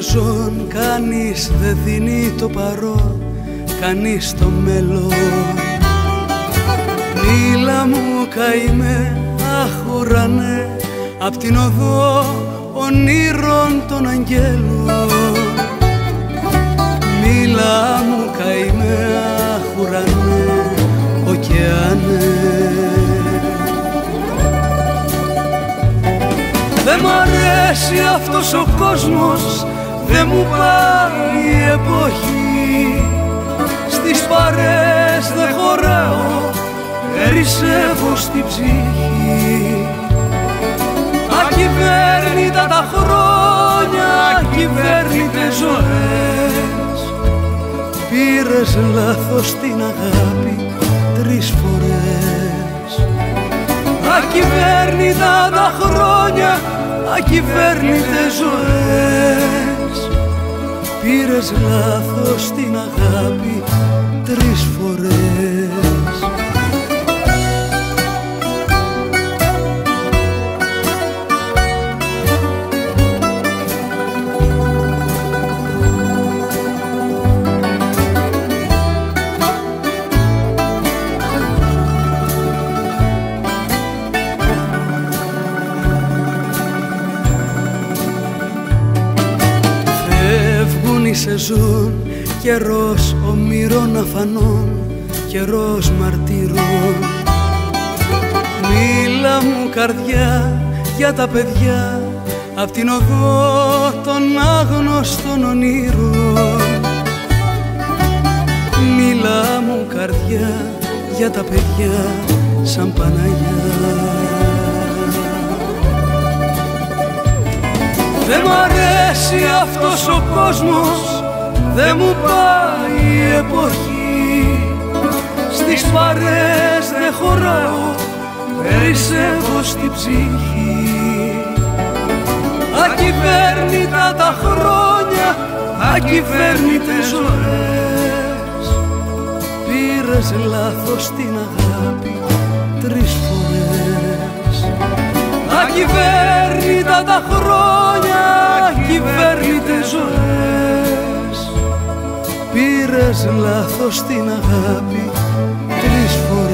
σεζόν, κανείς δεν δίνει το παρόν, κανείς το μέλλον. Μίλα μου καημέ, αχ ουρανέ, απ' την οδό ονείρων των αγγέλων. Μίλα μου καημέ, αχ ουρανέ, ωκεανέ. Δε μ' αρέσει αυτός ο κόσμος, δε μου πάει η εποχή. Στις παρές δε χωράω, περισσεύω στην ψυχή. Ακυβέρνητα τα χρόνια, ακυβέρνητες ζωές. Πήρες λάθος την αγάπη 3 φορές. Ακυβέρνητα τα χρόνια, ακυβέρνητες ζωές. Πήρες λάθος την αγάπη 3 φορές. Η σεζόν, καιρός ομήρων αφανών, καιρός μαρτύρων. Μίλα μου καρδιά για τα παιδιά, απ' την οδό των άγνωστων ονείρων. Μίλα μου καρδιά για τα παιδιά σαν Παναγιά. Δε μ' αρέσει αυτός ο κόσμος, δε μου πάει η εποχή. Στις παρές δε χωράω, περισσεύω στην ψυχή. Ακυβέρνητα τα χρόνια, ακυβέρνητες ζωές. Πήρες λάθος την αγάπη 3 φορές. Ακυβέρνητα τα χρόνια, ακυβέρνητες ζωές. Πήρες λάθος την αγάπη 3 φορές.